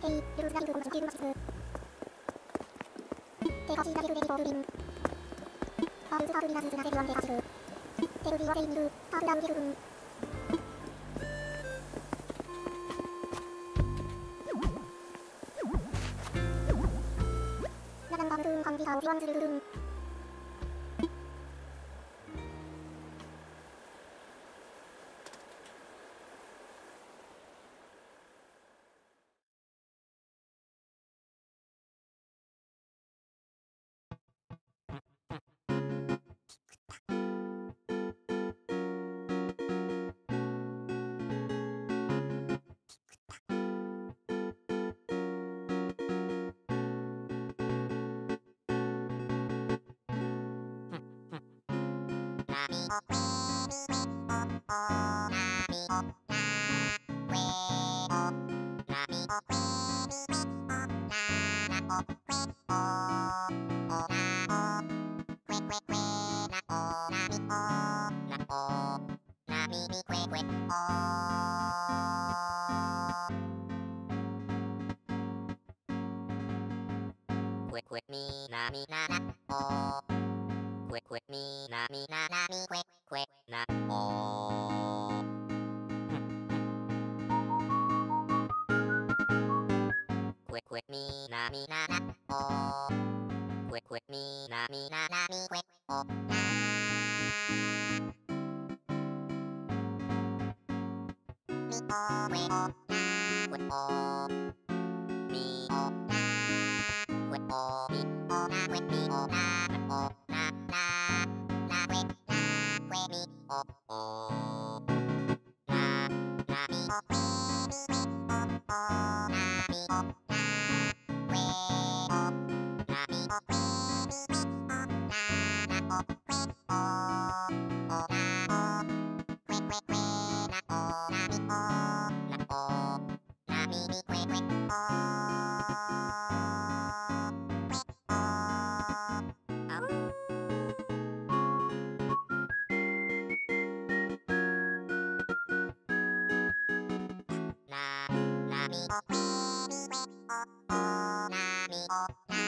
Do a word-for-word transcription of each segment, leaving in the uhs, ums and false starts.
Quick, quick, me, na, me, na, na, oh. Quick, quick, me, na, me, na, na, me, quick, quick, na, oh. Quick, quick, me, na, me, na, na, oh. Quick, quick, me, na, me, na, na, me, quick, oh, na. Me, oh, quick, oh, na, quick, oh. Me, oh, na, quick, oh, me, oh, na, quick, me, oh, na, na, oh, na, na, na, quick, na, quick, me, oh, oh. Na, na, me, oh, quick, me, quick, oh, oh, na, me, oh, na, quick, oh, na, me, oh, quick, me, quick, oh, na, na, oh, quick, oh, oh, na, oh, quick, quick, quick, na, oh, na, me, oh, na, oh, na, me, me, quick, quick, oh, quick, oh, oh. Na, na, me, oh, quick, me, quick, oh, oh, na, me, oh, na,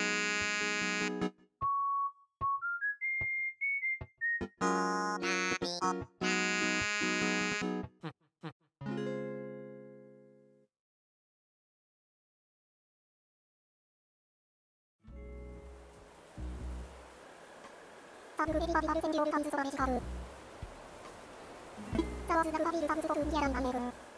oh, na, me, oh, na.ダブルベリバビバル戦場ビカンズソラメジカル。ザワズザルバビルタブズボルンギアランダンメルン。